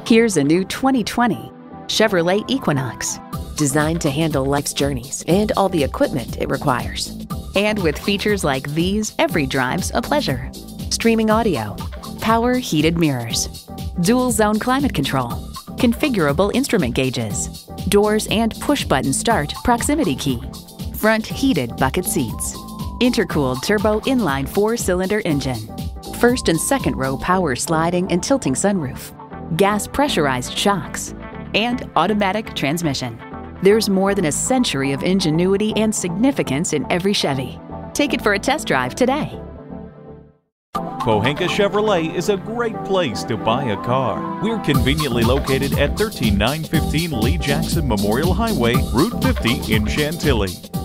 Here's a new 2020 Chevrolet Equinox, Designed to handle life's journeys and all the equipment it requires. and with features like these, every drive's a pleasure. Streaming audio, Power heated mirrors, dual zone climate control, configurable instrument gauges, doors and push-button start proximity key, front heated bucket seats, intercooled turbo inline 4-cylinder engine, first and second row power sliding and tilting sunroof, gas pressurized shocks, and automatic transmission. There's more than a century of ingenuity and significance in every Chevy. Take it for a test drive today. Pohanka Chevrolet is a great place to buy a car. We're conveniently located at 13915 Lee Jackson Memorial Highway, Route 50 in Chantilly.